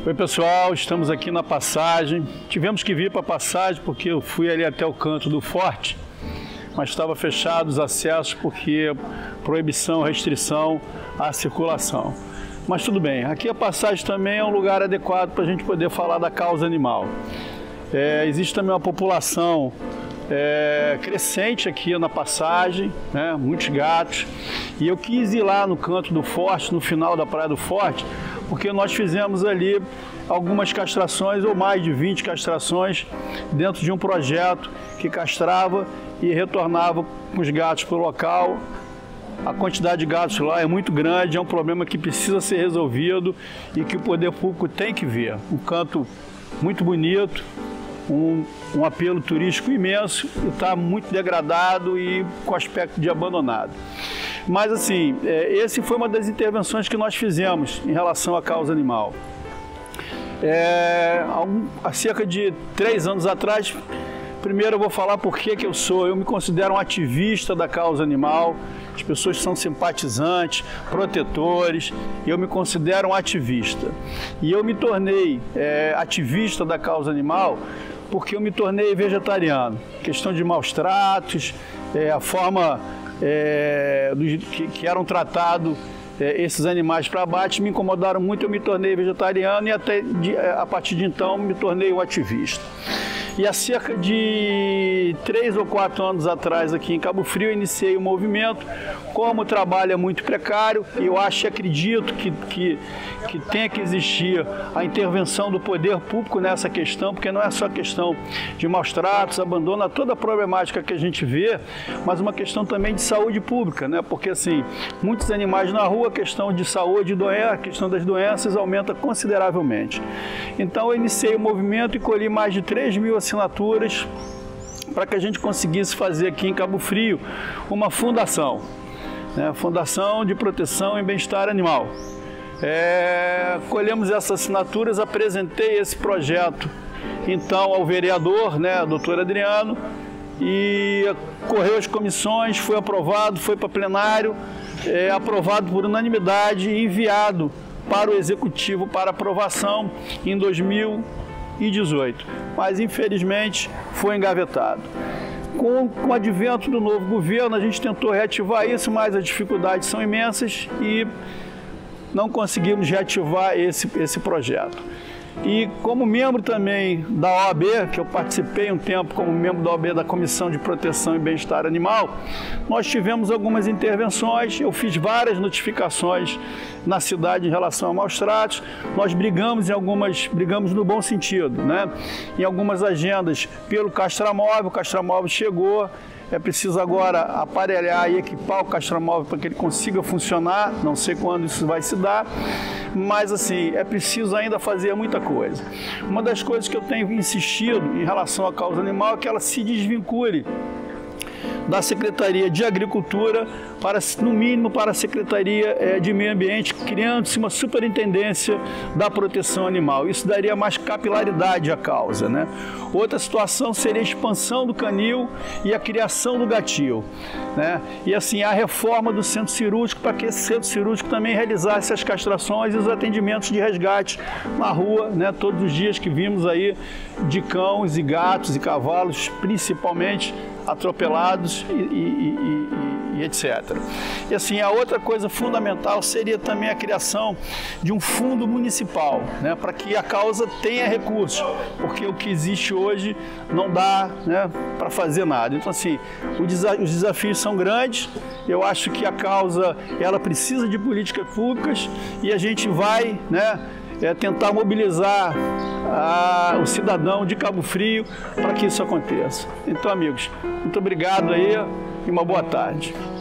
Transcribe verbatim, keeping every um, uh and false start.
Oi pessoal, estamos aqui na passagem. Tivemos que vir para a passagem porque eu fui ali até o canto do forte, mas estava fechado os acessos porque proibição, restrição à circulação. Mas tudo bem, aqui a passagem também é um lugar adequado para a gente poder falar da causa animal. É, existe também uma população é, crescente aqui na passagem, né, muitos gatos, e eu quis ir lá no canto do forte, no final da Praia do Forte, porque nós fizemos ali algumas castrações, ou mais de vinte castrações, dentro de um projeto que castrava e retornava com os gatos para o local. A quantidade de gatos lá é muito grande, é um problema que precisa ser resolvido e que o poder público tem que ver. Um canto muito bonito, um, um apelo turístico imenso, e está muito degradado e com aspecto de abandonado. Mas assim, esse foi uma das intervenções que nós fizemos em relação à causa animal. É, há cerca de três anos atrás, primeiro eu vou falar por que que eu sou. Eu me considero um ativista da causa animal. As pessoas são simpatizantes, protetores, e eu me considero um ativista. E eu me tornei é, ativista da causa animal porque eu me tornei vegetariano. Questão de maus tratos, é, a forma é, do, que, que eram tratados é, esses animais para abate me incomodaram muito, eu me tornei vegetariano e até de, a partir de então me tornei um ativista. E há cerca de três ou quatro anos atrás, aqui em Cabo Frio, eu iniciei o movimento. Como o trabalho é muito precário, eu acho e acredito que, que, que tenha que existir a intervenção do poder público nessa questão, porque não é só questão de maus tratos, abandono, toda a problemática que a gente vê, mas uma questão também de saúde pública, né? Porque assim, muitos animais na rua, a questão de saúde, doença, a questão das doenças aumenta consideravelmente. Então eu iniciei o movimento e colhi mais de três mil assinaturas para que a gente conseguisse fazer aqui em Cabo Frio uma fundação, né? Fundação de Proteção e Bem-Estar Animal. É, colhemos essas assinaturas, apresentei esse projeto então ao vereador, né, doutor Adriano, e correu as comissões, foi aprovado, foi para plenário, é, aprovado por unanimidade e enviado para o executivo para aprovação em dois mil e dezoito, mas infelizmente foi engavetado. Com, com o advento do novo governo, a gente tentou reativar isso, mas as dificuldades são imensas e não conseguimos reativar esse, esse projeto. E como membro também da O A B, que eu participei um tempo como membro da O A B da Comissão de Proteção e Bem-Estar Animal, nós tivemos algumas intervenções, eu fiz várias notificações na cidade em relação a maus tratos, nós brigamos em algumas, brigamos no bom sentido, né? Em algumas agendas pelo castramóvel, o castramóvel chegou, é preciso agora aparelhar e equipar o castramóvel para que ele consiga funcionar, não sei quando isso vai se dar, mas assim, é preciso ainda fazer muita coisa. Uma das coisas que eu tenho insistido em relação à causa animal é que ela se desvincule da Secretaria de Agricultura, para, no mínimo para a Secretaria é, de Meio Ambiente, criando-se uma superintendência da proteção animal. Isso daria mais capilaridade à causa, né? Outra situação seria a expansão do canil e a criação do gatil, né? E assim, a reforma do centro cirúrgico, para que esse centro cirúrgico também realizasse as castrações e os atendimentos de resgate na rua, né? Todos os dias que vimos aí de cães e gatos e cavalos, principalmente atropelados e, e, e, e etcétera. E assim, a outra coisa fundamental seria também a criação de um fundo municipal, né, para que a causa tenha recursos, porque o que existe hoje não dá, né, para fazer nada. Então assim, os desafios são grandes, eu acho que a causa ela precisa de políticas públicas e a gente vai, né, é tentar mobilizar a, o cidadão de Cabo Frio para que isso aconteça. Então, amigos, muito obrigado aí e uma boa tarde.